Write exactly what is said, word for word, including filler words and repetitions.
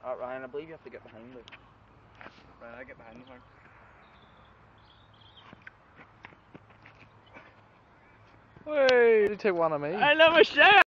Alright, Ryan, I believe you have to get behind it. Right, I get behind the horn. Hey, you take one of me. I love a shot!